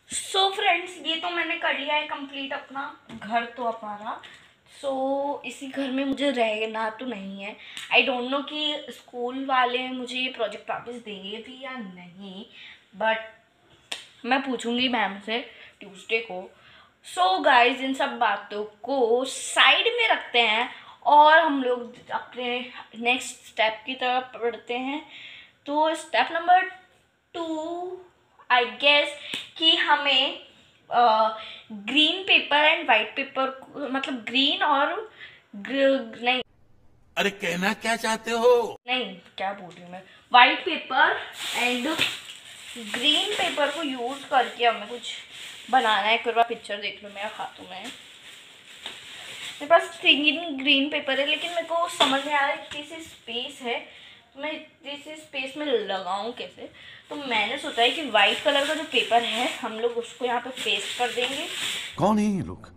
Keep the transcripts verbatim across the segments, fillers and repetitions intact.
सो so friends, ये तो मैंने कर लिया है कंप्लीट अपना घर तो हमारा। सो so, इसी घर में मुझे रहना तो नहीं है। आई डोंट नो कि स्कूल वाले मुझे ये प्रोजेक्ट वापस देंगे भी या नहीं, बट मैं पूछूंगी मैम से ट्यूसडे को। सो so गाइज, इन सब बातों को साइड में रखते हैं और हम लोग अपने नेक्स्ट स्टेप की तरफ बढ़ते हैं। तो step number two, I guess कि हमें green paper and white paper, मतलब ग्रीन और ग्र, नहीं अरे कहना क्या चाहते हो? नहीं क्या बोल रही हूँ मैं, white paper and green paper को यूज करके हमें कुछ बनाना है। एक बार पिक्चर देख लो मेरा हाथों में। मेरे पास तीन ग्रीन पेपर है, लेकिन मेरे को समझ में आ रहा है कि कैसे स्पेस है, मैं इस स्पेस में लगाऊं कैसे। तो मैंने सोचा है कि वाइट कलर का जो पेपर है हम लोग उसको यहाँ पे पेस्ट कर देंगे। कौन है ये लोग?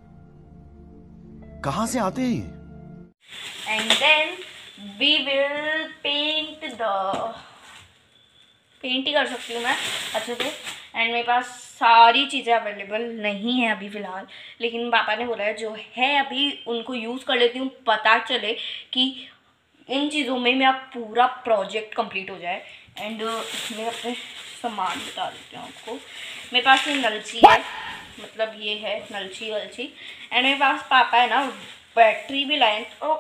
कहाँ से आते हैं ये? And then we will paint the paint ही कर सकती हूँ मैं अच्छे से। एंड मेरे पास सारी चीज़ें अवेलेबल नहीं है अभी फ़िलहाल, लेकिन पापा ने बोला है जो है अभी उनको यूज़ कर लेती हूँ, पता चले कि इन चीज़ों में मेरा पूरा प्रोजेक्ट कंप्लीट हो जाए। एंड मैं अपने सामान बता देती हूँ आपको। मेरे पास ये नलची है, मतलब ये है नलची वलची। एंड मेरे पास पापा है ना बैटरी भी लाए। ओ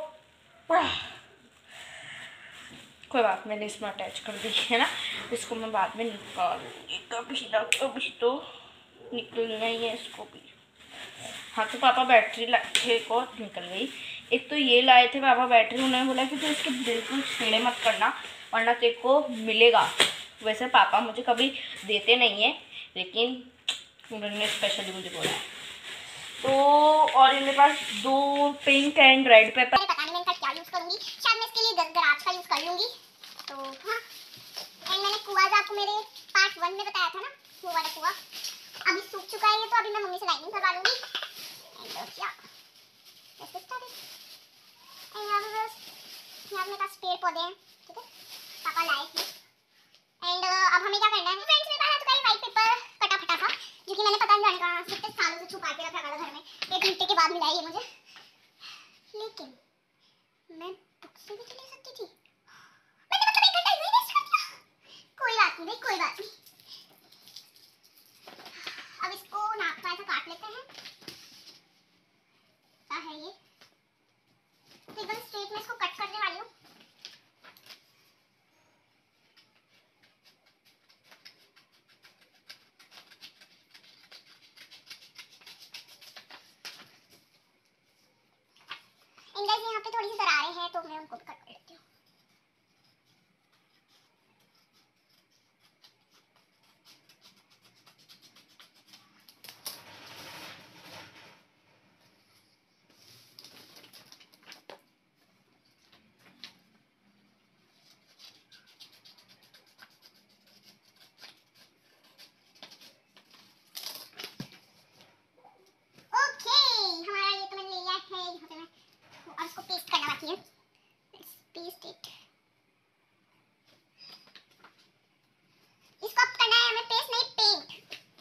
कोई बात, मैंने इसमें अटैच कर दी है ना, इसको मैं बाद में निकालूंगी, कभी ना कभी तो निकलना ही है इसको भी। हाँ, तो पापा बैटरी लाए को निकल गई। एक तो ये लाए थे पापा बैटरी, उन्होंने बोला कि तो इसके बिल्कुल छेड़े मत करना वरना तेरे को मिलेगा। वैसे पापा मुझे कभी देते नहीं है, लेकिन उन्होंने स्पेशली मुझे बोला है। तो और मेरे पास दो पिंक एंड रेड पेपर, पता नहीं मैं इनका क्या यूज़ करूँगी, शायद मैं इसके लिए गराज का यूज़ कर लूँगी। तो हाँ, एंड मैंने कुआ जो आपको मेरे पार्ट वन में बताया था ना, वो वाला कुआ अभी सूख चुका है ये, तो अभी मैं मम्मी से लाइनिंग करवा लूँगी। एंड या लेट्स स्टार्ट इट। एंड यहाँ पे बस यहाँ मेरे पास पेड़ पौधे हैं, ठीक है, पापा लाए थे। एंड अब हमें क्या करना है फ्रेंड्स, मेरे पास आ चुका है वाइट पेपर कटा फटा सा, जो कि मैंने पता नहीं जाने कहाँ कितने सालों से छुपा के रखा था घर में। एक घंटे के बाद मिला है ये मुझे, लेकिन मैं बुक से भी तो ले सकती थी। मैंने मतलब एक घंटा यूं ही वेस्ट कर दिया। कोई बात नहीं भाई, कोई बात नहीं। अब इसको नाप का ऐसा काट लेते हैं। क्या है ये, तो एकदम स्ट्रेट में इसको कट करने वाली हूँ। इंग्लिश यहाँ पे थोड़ी सी दरारें हैं, तो मैं उनको भी कट कर लेती हूँ। ओके, हमारा ये तो मैंने ले लिया है यहाँ पे, मैं और इसको पेस्ट करना बाकी है। Let's paste it. इसको अब करना है हमें पेस्ट, नहीं पेंट।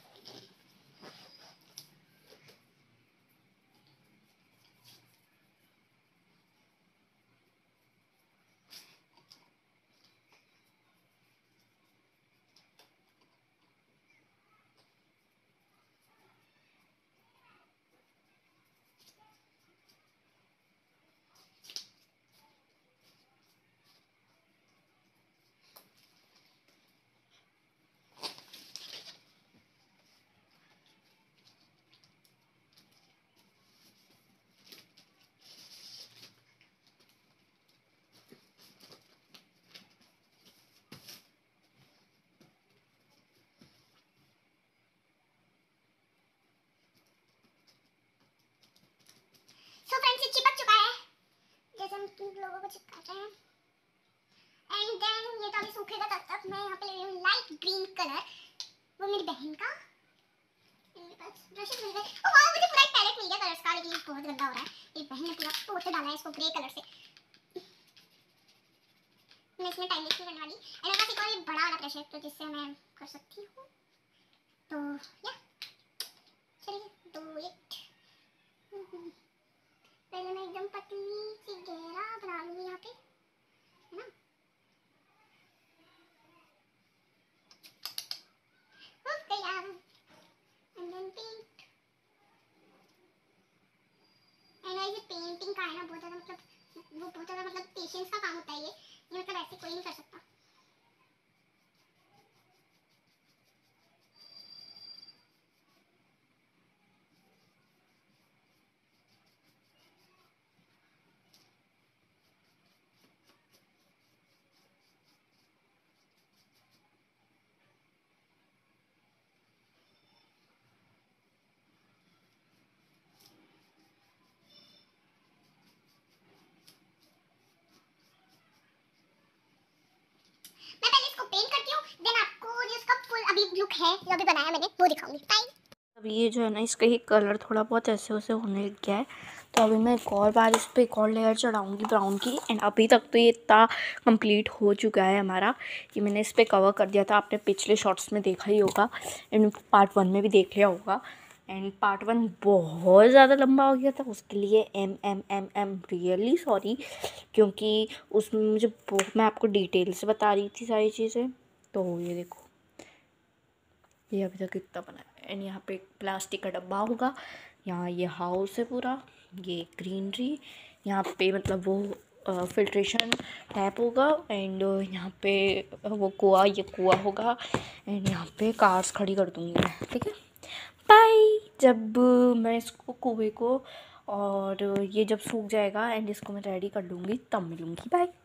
सो फ्रेंड्स, ये चिपक चुका है जैसे हम तुम लोगों को चिपकाते हैं। एंड देन ये तो अभी सूखेगा, तब तक मैं यहाँ पे ले रही हूँ लाइट ग्रीन कलर, वो मेरी बहन का। मेरे पास ब्रशेस मिल गए। ओह वाह, मुझे पूरा एक पैलेट मिल गया कलर्स का, लेकिन ये बहुत गंदा हो रहा है। मेरी बहन ने पूरा पोत डाला है इसको ग्रे कलर से। मैं इसमें टाइम वेस्ट नहीं करने वाली। एंड मेरे पास एक और बड़ा वाला ब्रश है, तो जिससे मैं कर सकती हूँ। तो या एकदम पतली सी गहरा बना लूंगी यहाँ पे, है ना। हो गया। And then paint. एंड ये पेंटिंग का है ना बहुत ज़्यादा मतलब वो बहुत ज़्यादा मतलब पेशेंस का काम होता है ये ये मतलब ऐसे कोई नहीं कर सकता। मैं पहले इसको पेंट करती हूँ, देन आपको जो इसका फुल अभी लुक है जो अभी बनाया मैंने वो दिखाऊंगी। बाय। अब ये जो है ना इसका ये कलर थोड़ा बहुत ऐसे वैसे होने लग गया है, तो अभी मैं एक और बार इस पर एक और लेयर चढ़ाऊंगी ब्राउन की। एंड अभी तक तो ये इतना कंप्लीट हो चुका है हमारा, ये मैंने इस पर कवर कर दिया था, आपने पिछले शॉर्ट्स में देखा ही होगा एंड पार्ट वन में भी देख लिया होगा। एंड पार्ट वन बहुत ज़्यादा लंबा हो गया था, उसके लिए um um um um really sorry, क्योंकि उसमें मुझे मैं आपको डिटेल से बता रही थी सारी चीज़ें। तो ये देखो ये अभी तक इतना बना है। एंड यहाँ पे एक प्लास्टिक का डब्बा होगा, यहाँ ये हाउस है पूरा, ये ग्रीनरी, यहाँ पे मतलब वो फिल्ट्रेशन टैप होगा। एंड यहाँ पे वो कुआ ये कुआ होगा। एंड यहाँ पे कार्स खड़ी कर दूँगी मैं, ठीक है। बाय। जब मैं इसको कुएं को और ये जब सूख जाएगा एंड इसको मैं रेडी कर लूँगी तब मिलूँगी। बाय।